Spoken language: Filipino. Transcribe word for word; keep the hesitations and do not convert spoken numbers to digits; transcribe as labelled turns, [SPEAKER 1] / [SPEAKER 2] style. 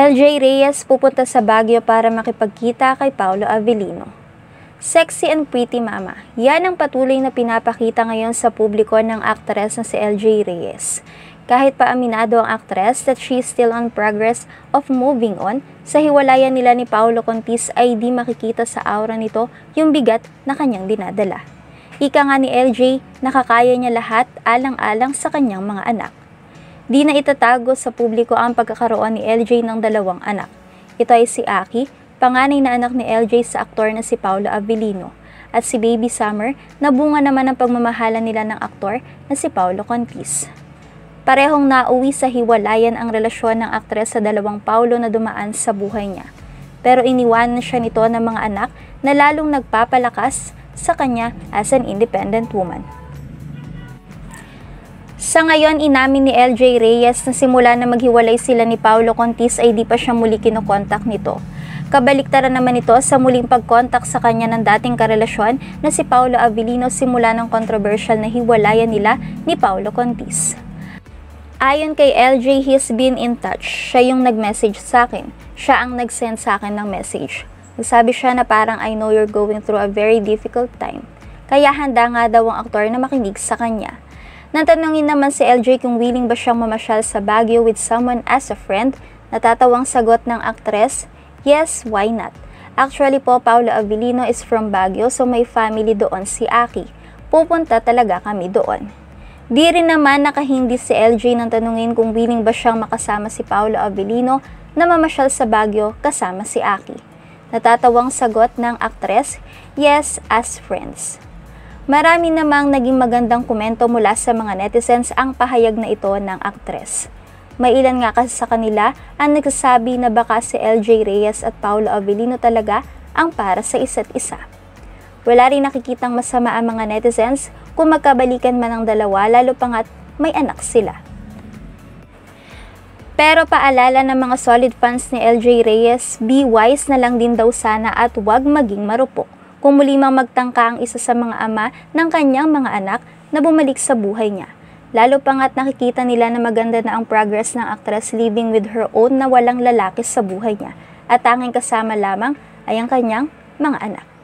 [SPEAKER 1] L J Reyes pupunta sa Baguio para makipagkita kay Paolo Avellino. Sexy and pretty mama, yan ang patuloy na pinapakita ngayon sa publiko ng aktres na si L J Reyes. Kahit pa aminado ang aktres that she is still on progress of moving on, sa hiwalayan nila ni Paolo Contis ay di makikita sa aura nito yung bigat na kanyang dinadala. Ika nga ni L J, nakakaya niya lahat alang-alang sa kanyang mga anak. Di na itatago sa publiko ang pagkakaroon ni L J ng dalawang anak. Ito ay si Aki, panganay na anak ni L J sa aktor na si Paolo Avellino, at si Baby Summer na bunga naman ng pagmamahalan nila ng aktor na si Paolo Contis. Parehong nauwi sa hiwalayan ang relasyon ng aktres sa dalawang Paolo na dumaan sa buhay niya. Pero iniwanan siya nito ng mga anak na lalong nagpapalakas sa kanya as an independent woman. Sa ngayon, inamin ni L J Reyes na simula na maghiwalay sila ni Paolo Contis ay di pa siya muli kinokontak nito. Kabaliktaran naman ito sa muling pagkontak sa kanya ng dating karelasyon na si Paolo Avellino simula ng controversial na hiwalayan nila ni Paolo Contis. Ayon kay L J, he's been in touch. Siya yung nag-message sa akin. Siya ang nag-send sa akin ng message. Nagsabi siya na parang I know you're going through a very difficult time. Kaya handa nga daw ang aktor na makinig sa kanya. Natanungin naman si L J kung willing ba siyang mamasyal sa Baguio with someone as a friend. Natatawang sagot ng aktres, yes, why not? Actually po, Paolo Avellino is from Baguio, so may family doon si Aki. Pupunta talaga kami doon. Di rin naman nakahindi si L J nang tanungin kung willing ba siyang makasama si Paolo Avellino na mamasyal sa Baguio kasama si Aki. Natatawang sagot ng aktres, yes, as friends. Marami namang naging magandang komento mula sa mga netizens ang pahayag na ito ng aktres. May ilan nga kasi sa kanila ang nagsasabi na baka si L J Reyes at Paolo Avellino talaga ang para sa isa't isa. Wala rin nakikitang masama ang mga netizens kung magkabalikan man ang dalawa, lalo pa nga't may anak sila. Pero paalala ng mga solid fans ni L J Reyes, be wise na lang din daw sana at huwag maging marupok kung muli mang magtangka ang isa sa mga ama ng kanyang mga anak na bumalik sa buhay niya. Lalo pa nga't nakikita nila na maganda na ang progress ng aktres living with her own na walang lalaki sa buhay niya at tanging kasama lamang ay ang kanyang mga anak.